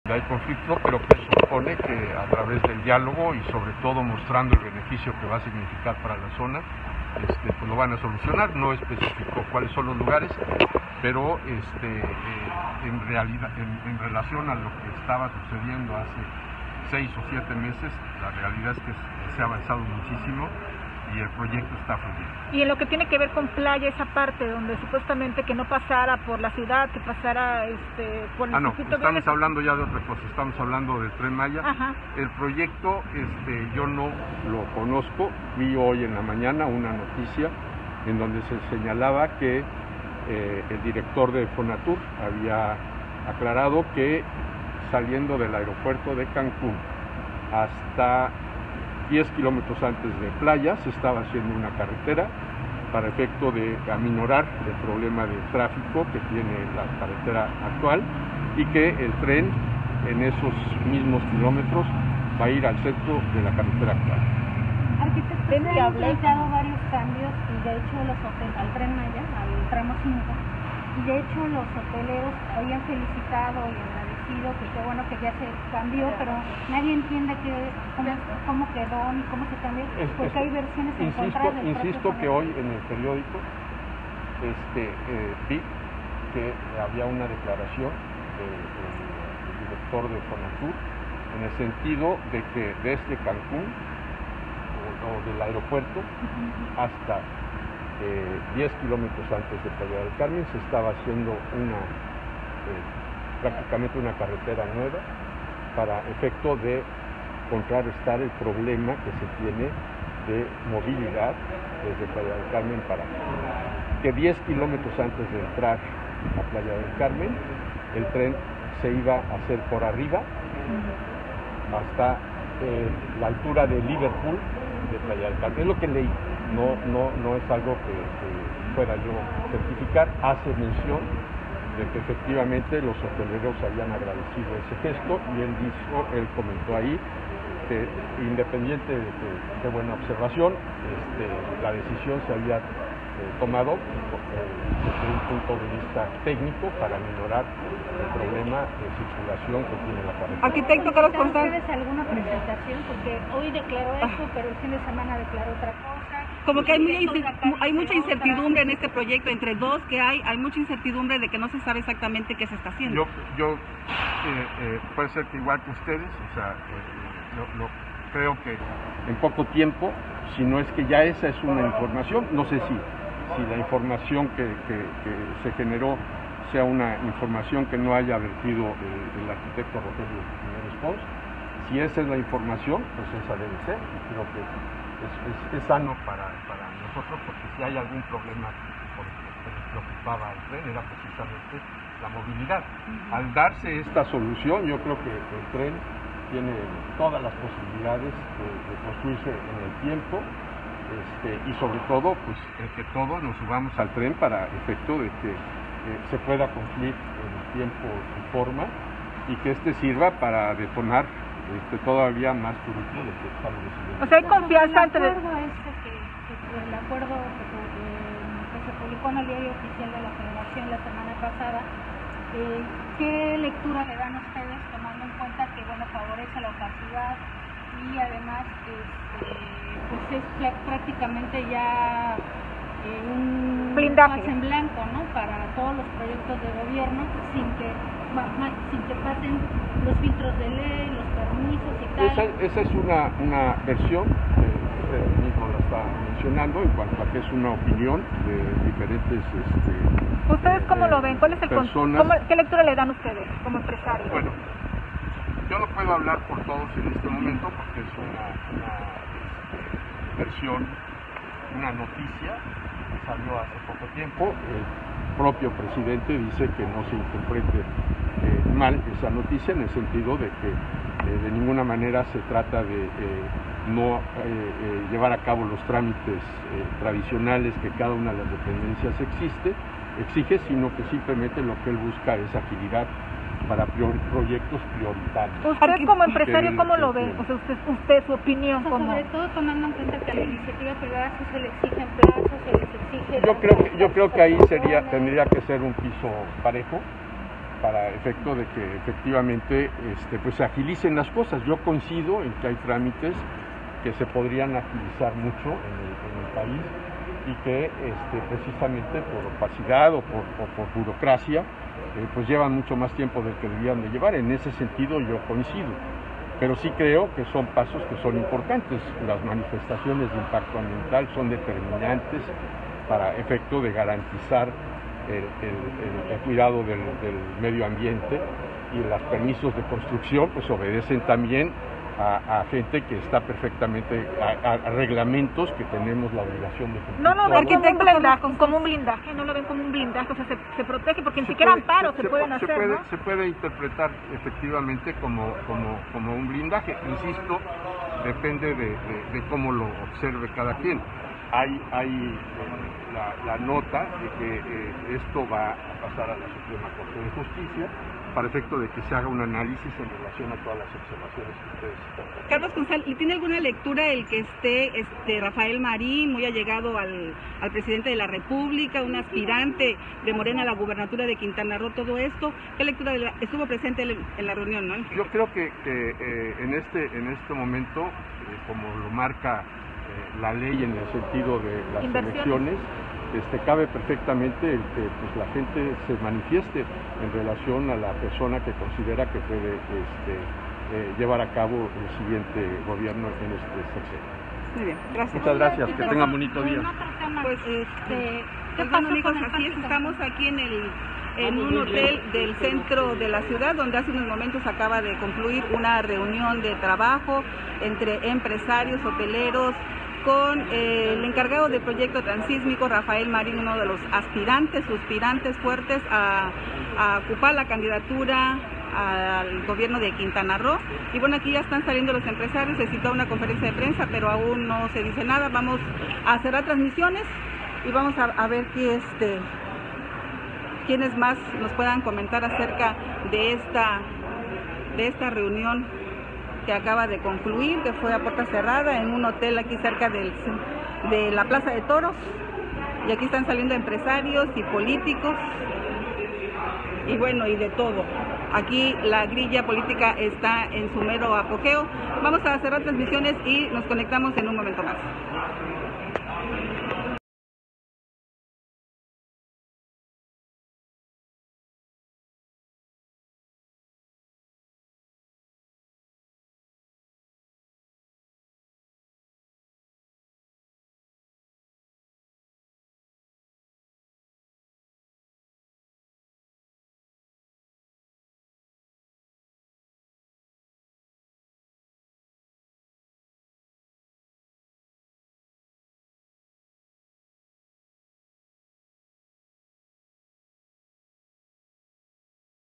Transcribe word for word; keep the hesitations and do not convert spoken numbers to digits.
hay conflicto, pero que supone que a través del diálogo y sobre todo mostrando el beneficio que va a significar para la zona, este, pues lo van a solucionar. No especificó cuáles son los lugares, pero este, eh, en realidad, en, en relación a lo que estaba sucediendo hace seis o siete meses, la realidad es que se ha avanzado muchísimo y el proyecto está fluyendo. Y en lo que tiene que ver con playa, esa parte donde supuestamente que no pasara por la ciudad, que pasara este, por el Ah, no, circuito estamos vial. hablando ya de otra cosa, estamos hablando del Tren Maya. Ajá. El proyecto este, yo no lo conozco, vi hoy en la mañana una noticia en donde se señalaba que eh, el director de Fonatur había aclarado que saliendo del aeropuerto de Cancún hasta diez kilómetros antes de playa se estaba haciendo una carretera para efecto de aminorar el problema de tráfico que tiene la carretera actual y que el tren en esos mismos kilómetros va a ir al centro de la carretera actual. Arquitecto, se han planteado varios cambios y de hecho los hoteles, al Tren Maya, al tramo cinco, y de hecho los hoteleros habían felicitado y agradecido que qué bueno que ya se cambió, pero nadie entiende que, cómo, cómo quedó ni cómo se cambió, porque hay versiones insisto, encontradas del insisto que hoy en el periódico este, eh, vi que había una declaración del de, de director de Fonatur en el sentido de que desde Cancún o, o del aeropuerto hasta eh, diez kilómetros antes de Playa del Carmen se estaba haciendo una eh, prácticamente una carretera nueva para efecto de contrarrestar el problema que se tiene de movilidad desde Playa del Carmen para acá. Que diez kilómetros antes de entrar a Playa del Carmen, el tren se iba a hacer por arriba hasta eh, la altura de Liverpool de Playa del Carmen. Es lo que leí, no, no, no es algo que, que pueda yo certificar. Hace mención de que efectivamente los hoteleros habían agradecido ese gesto y él dijo, él comentó ahí que independiente de que, qué buena observación, este, la decisión se había eh, tomado eh, desde un punto de vista técnico para minorar el problema de circulación que tiene la carretera. Arquitecto Carlos Constanzo. ¿Ustedes alguna presentación? Porque hoy declaró eso, pero el fin de semana declaró otra cosa. Como que hay, muy, hay mucha incertidumbre en este proyecto, entre dos que hay, hay mucha incertidumbre de que no se sabe exactamente qué se está haciendo. Yo, yo eh, eh, puede ser que igual que ustedes, o sea, eh, lo, lo, creo que en poco tiempo, si no es que ya esa es una información, no sé si, si la información que, que, que se generó sea una información que no haya vertido el, el arquitecto Rogelio Jiménez Pons. Si esa es la información, pues esa debe ser, y creo que es, es, es sano para, para nosotros, porque si hay algún problema por el que les preocupaba el tren, era precisamente la movilidad. Uh-huh. Al darse esta solución, yo creo que el tren tiene todas las posibilidades de, de construirse en el tiempo, este, y sobre todo, pues, el que todos nos subamos al tren para efecto de que eh, se pueda cumplir en tiempo y forma, y que este sirva para detonar este, todavía más turismo de que estamos recibiendo. O sea, hay confianza entre... El acuerdo este que, que, el acuerdo que, que se publicó en el diario oficial de la Federación la semana pasada, eh, ¿qué lectura le dan ustedes tomando en cuenta que, bueno, favorece la opacidad y además este, pues es prácticamente ya eh, un blindaje en blanco, ¿no?, para todos los proyectos de gobierno sin que sin que pasen los filtros de ley, los permisos y tal? Esa, esa es una, una versión que usted mismo la está mencionando en cuanto a que es una opinión de diferentes este, ¿Ustedes cómo eh, lo ven? ¿Cuál es el personas? ¿cómo, ¿Qué lectura le dan ustedes como empresarios? Bueno, yo no puedo hablar por todos en este momento porque es una, una este, versión, una noticia que salió hace poco tiempo. El propio presidente dice que no se interprete eh, mal esa noticia en el sentido de que eh, de ninguna manera se trata de eh, no eh, eh, llevar a cabo los trámites eh, tradicionales que cada una de las dependencias existe, exige, sino que simplemente lo que él busca es agilidad para prior, proyectos prioritarios. ¿Usted como empresario cómo lo ve? O sea, usted, usted su opinión, o sea, como... sobre todo tomando en cuenta que a la iniciativa privada sí se le exigen plazos, se les exige... Yo creo que, yo creo que ahí sería, tendría que ser un piso parejo, para efecto de que efectivamente este, pues se agilicen las cosas. Yo coincido en que hay trámites que se podrían agilizar mucho en el, en el país y que este, precisamente por opacidad o por, o por burocracia eh, pues llevan mucho más tiempo del que debían de llevar. En ese sentido yo coincido, pero sí creo que son pasos que son importantes. Las manifestaciones de impacto ambiental son determinantes para efecto de garantizar el, el, el, el cuidado del, del medio ambiente, y los permisos de construcción pues obedecen también A, a gente que está perfectamente, a, a reglamentos que tenemos la obligación de cumplir. No lo ven como un blindaje, como un blindaje, no lo ven como un blindaje, o sea, se, se protege porque ni siquiera amparos se, se pueden se hacer, puede, ¿no? Se puede interpretar efectivamente como, como, como un blindaje, insisto, depende de, de, de cómo lo observe cada quien. Hay, hay eh, la, la nota de que eh, esto va a pasar a la Suprema Corte de Justicia para efecto de que se haga un análisis en relación a todas las observaciones que ustedes están. Carlos González, ¿tiene alguna lectura el que esté este Rafael Marín, muy allegado al, al presidente de la República, un aspirante de Morena a la gubernatura de Quintana Roo, todo esto? ¿Qué lectura de la, estuvo presente en, en la reunión, no? Yo creo que, que eh, en este en este momento, eh, como lo marca eh, la ley en el sentido de las elecciones, Este, cabe perfectamente el que pues, la gente se manifieste en relación a la persona que considera que puede este, eh, llevar a cabo el siguiente gobierno en este sexenio. Muy bien, gracias. Muchas gracias, que tengan bonito día. Pues, este, pues bueno, amigos, así es, estamos aquí en el en un hotel del centro de la ciudad, donde hace unos momentos acaba de concluir una reunión de trabajo entre empresarios, hoteleros, con eh, el encargado del proyecto transísmico, Rafael Marín, uno de los aspirantes, suspirantes fuertes a, a ocupar la candidatura al gobierno de Quintana Roo. Y bueno, aquí ya están saliendo los empresarios, se citó una conferencia de prensa, pero aún no se dice nada. Vamos a cerrar transmisiones y vamos a, a ver qué este, quiénes más nos puedan comentar acerca de esta, de esta reunión que acaba de concluir, que fue a puerta cerrada en un hotel aquí cerca del, de la Plaza de Toros, y aquí están saliendo empresarios y políticos y bueno, y de todo. Aquí la grilla política está en su mero apogeo. Vamos a cerrar transmisiones y nos conectamos en un momento más.